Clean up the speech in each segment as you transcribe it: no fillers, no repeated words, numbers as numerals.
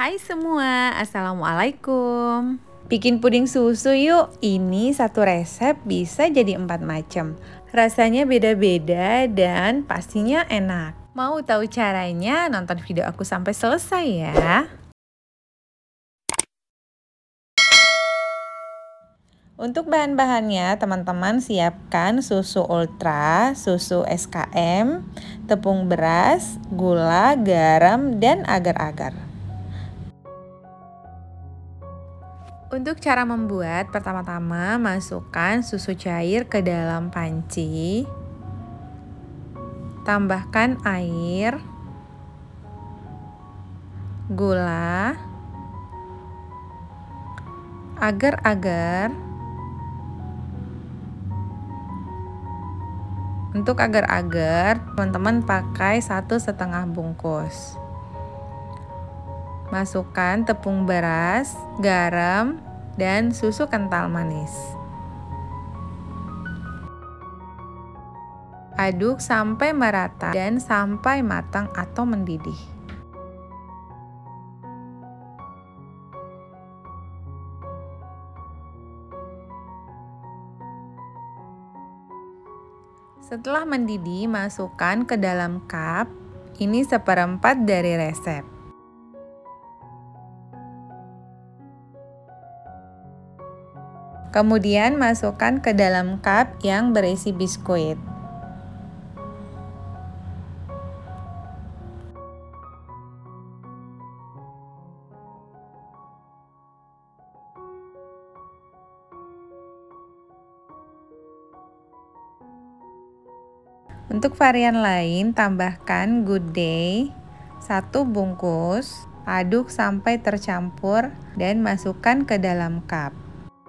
Hai semua, Assalamualaikum. Bikin puding susu yuk. Ini satu resep bisa jadi 4 macam. Rasanya beda-beda dan pastinya enak. Mau tahu caranya? Nonton video aku sampai selesai ya. Untuk bahan-bahannya, teman-teman siapkan susu ultra, susu SKM, tepung beras, gula, garam, dan agar-agar. Untuk cara membuat, pertama-tama masukkan susu cair ke dalam panci. Tambahkan air, gula, agar-agar. Untuk agar-agar, teman-teman pakai 1,5 bungkus. Masukkan tepung beras, garam, dan susu kental manis. Aduk sampai merata dan sampai matang atau mendidih. Setelah mendidih, masukkan ke dalam cup. Ini 1/4 dari resep. Kemudian masukkan ke dalam cup yang berisi biskuit. Untuk varian lain, tambahkan Good Day 1 bungkus, aduk sampai tercampur dan masukkan ke dalam cup.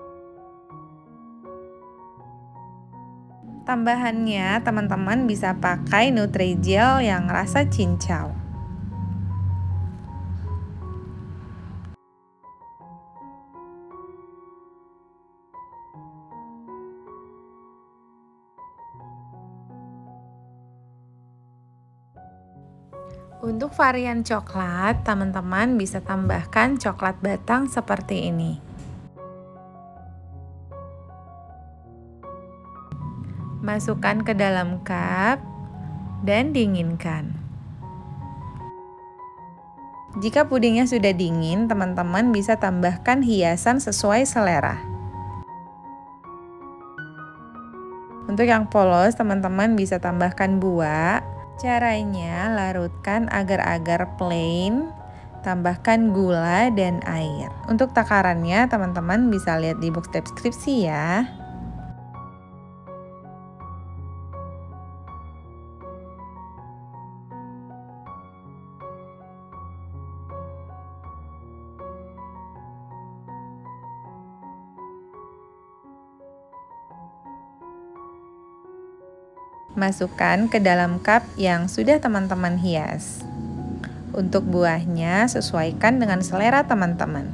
Tambahannya, teman-teman bisa pakai Nutrijel yang rasa cincau. Untuk varian coklat, teman-teman bisa tambahkan coklat batang seperti ini. Masukkan ke dalam cup dan dinginkan. Jika pudingnya sudah dingin, teman-teman bisa tambahkan hiasan sesuai selera. Untuk yang polos, teman-teman bisa tambahkan buah. Caranya, larutkan agar-agar plain, tambahkan gula dan air. Untuk takarannya, teman-teman bisa lihat di box deskripsi ya. Masukkan ke dalam cup yang sudah teman-teman hias. Untuk buahnya, sesuaikan dengan selera teman-teman.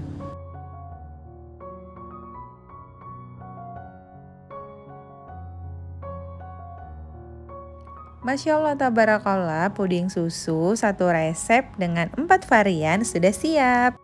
Masya Allah tabarakallah, puding susu satu resep dengan 4 varian sudah siap.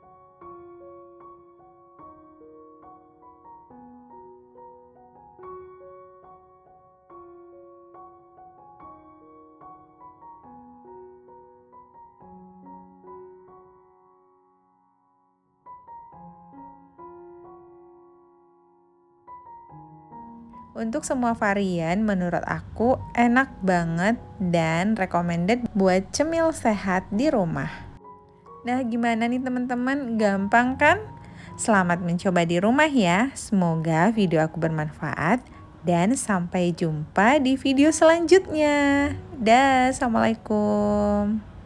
Untuk semua varian menurut aku enak banget dan recommended buat cemil sehat di rumah. Nah, gimana nih teman-teman? Gampang kan? Selamat mencoba di rumah ya. Semoga video aku bermanfaat dan sampai jumpa di video selanjutnya. Dah, assalamualaikum.